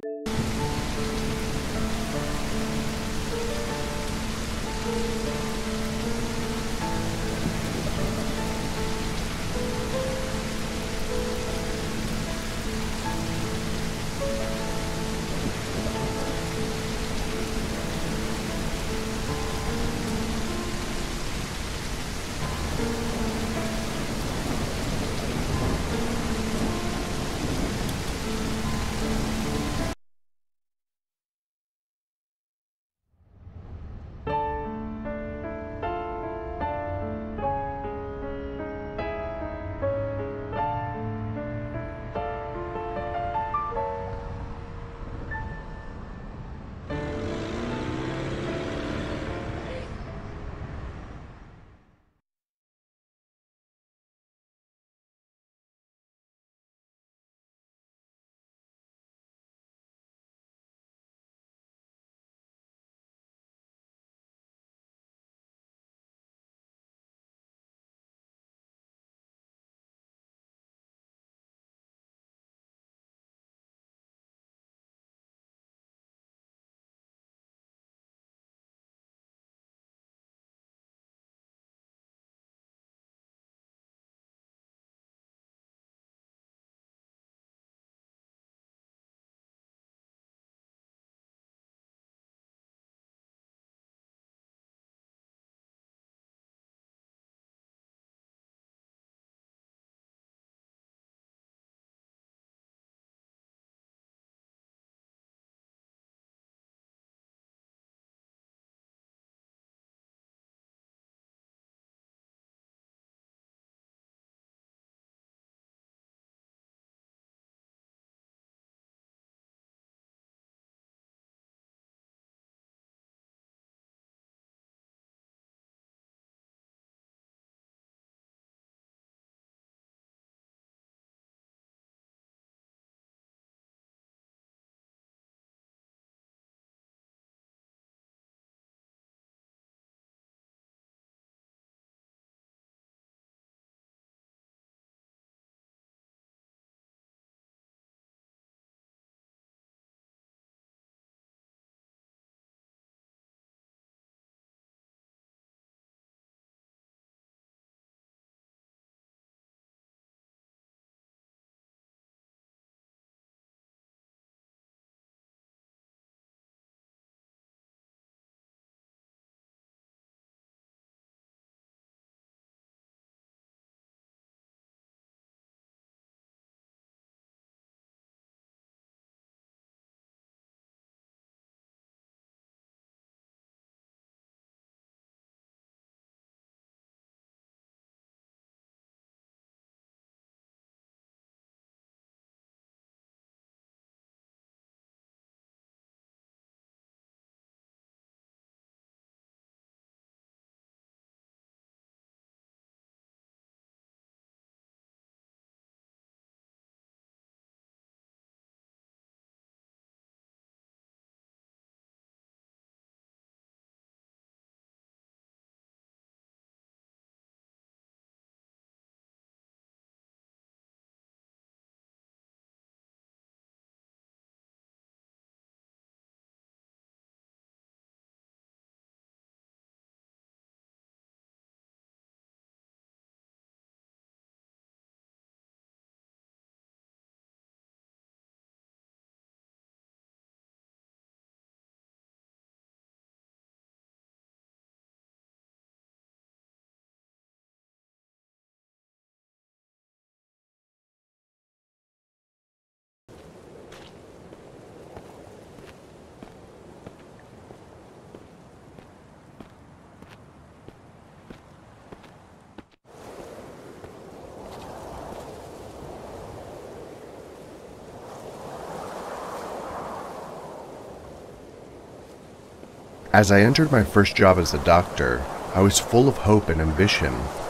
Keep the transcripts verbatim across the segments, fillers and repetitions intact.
As I entered my first job as a doctor, I was full of hope and ambition.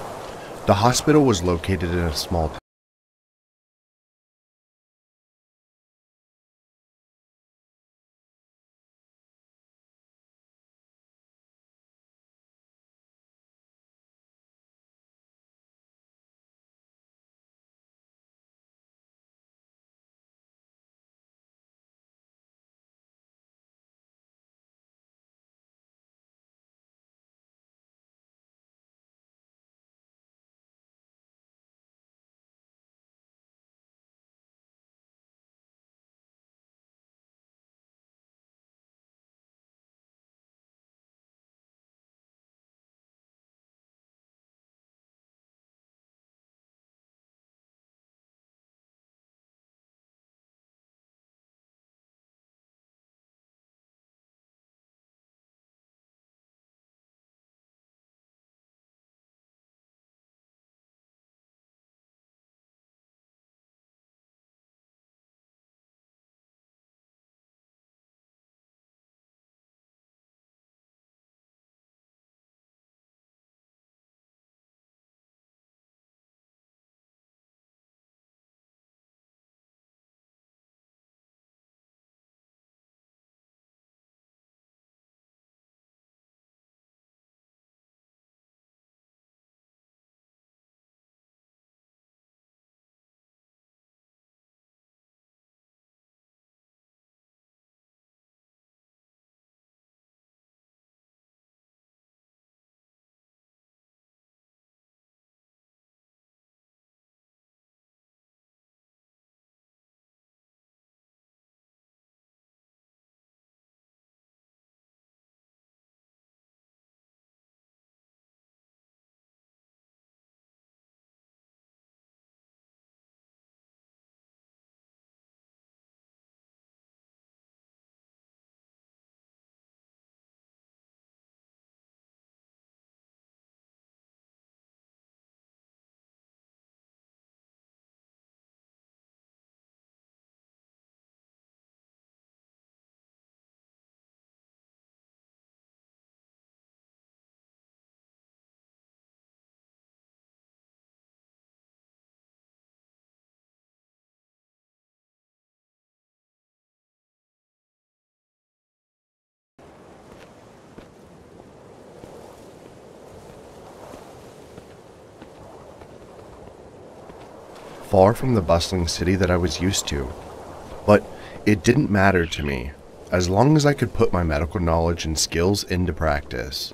The hospital was located in a small town. far from the bustling city that I was used to. But it didn't matter to me, as long as I could put my medical knowledge and skills into practice.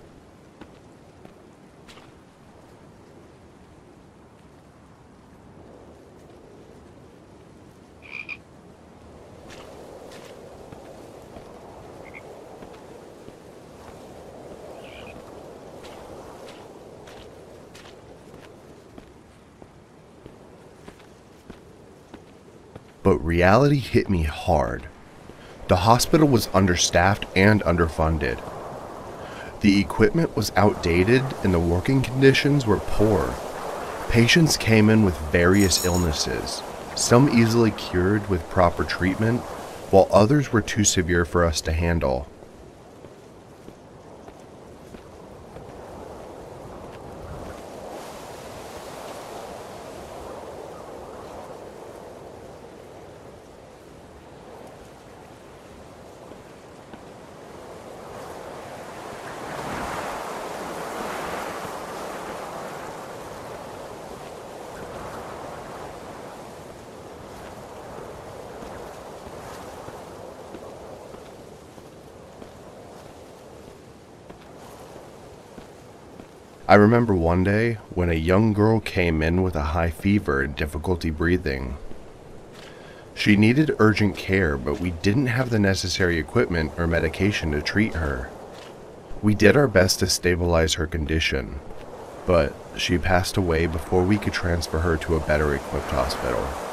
But reality hit me hard. The hospital was understaffed and underfunded. The equipment was outdated and the working conditions were poor. Patients came in with various illnesses, some easily cured with proper treatment, while others were too severe for us to handle. I remember one day when a young girl came in with a high fever and difficulty breathing. She needed urgent care, but we didn't have the necessary equipment or medication to treat her. We did our best to stabilize her condition, but she passed away before we could transfer her to a better equipped hospital.